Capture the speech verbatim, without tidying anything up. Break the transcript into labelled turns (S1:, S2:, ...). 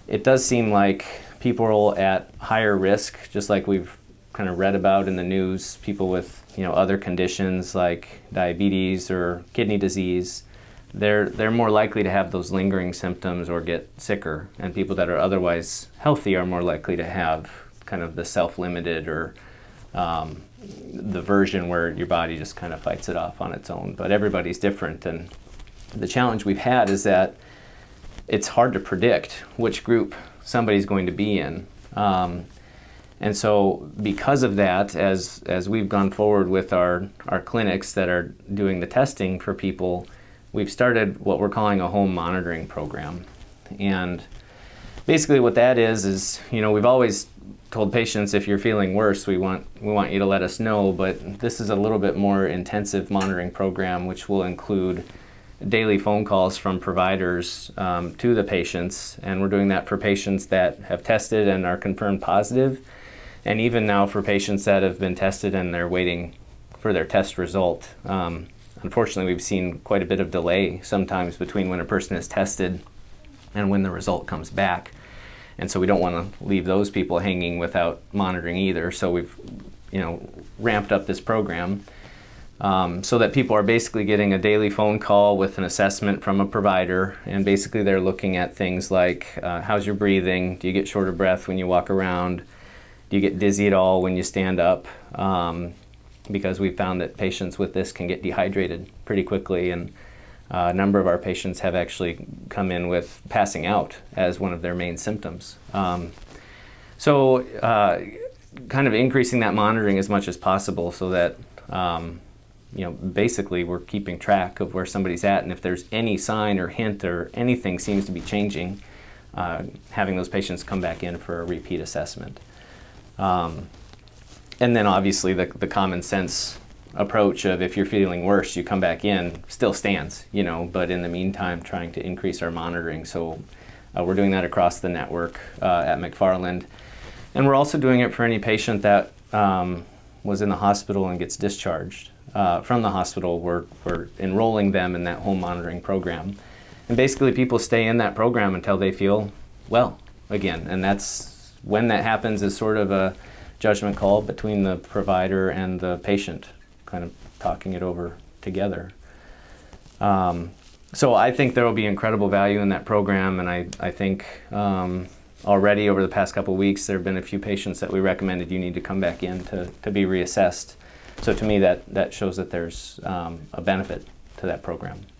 S1: it does seem like people at higher risk, just like we've kind of read about in the news, people with you know other conditions like diabetes or kidney disease, they're they're more likely to have those lingering symptoms or get sicker, and people that are otherwise healthy are more likely to have kind of the self-limited or um, the version where your body just kind of fights it off on its own. But everybody's different, and the challenge we've had is that it's hard to predict which group somebody's going to be in. Um, and so because of that, as, as we've gone forward with our, our clinics that are doing the testing for people, we've started what we're calling a home monitoring program. And basically what that is, is, you know, we've always told patients, if you're feeling worse, we want, we want you to let us know, but this is a little bit more intensive monitoring program, which will include daily phone calls from providers um, to the patients, and we're doing that for patients that have tested and are confirmed positive, and even now for patients that have been tested and they're waiting for their test result. Um, unfortunately, we've seen quite a bit of delay sometimes between when a person is tested and when the result comes back, and so we don't want to leave those people hanging without monitoring either. So we've you know ramped up this program Um, so that people are basically getting a daily phone call with an assessment from a provider, and basically they're looking at things like uh, how's your breathing, do you get short of breath when you walk around, do you get dizzy at all when you stand up, um, because we found that patients with this can get dehydrated pretty quickly, and uh, a number of our patients have actually come in with passing out as one of their main symptoms. Um, so uh, kind of increasing that monitoring as much as possible so that um, you know, basically we're keeping track of where somebody's at, and if there's any sign or hint or anything seems to be changing, uh, having those patients come back in for a repeat assessment. Um, and then obviously the, the common sense approach of if you're feeling worse, you come back in, still stands, you know, but in the meantime trying to increase our monitoring. So uh, we're doing that across the network uh, at McFarland. And we're also doing it for any patient that um, was in the hospital and gets discharged. Uh, from the hospital, we're, we're enrolling them in that home monitoring program. And basically people stay in that program until they feel well again. And that's when that happens is sort of a judgment call between the provider and the patient, kind of talking it over together. Um, so I think there will be incredible value in that program, and I, I think um, already over the past couple of weeks there have been a few patients that we recommended you need to come back in to, to be reassessed. So to me, that, that shows that there's um, a benefit to that program.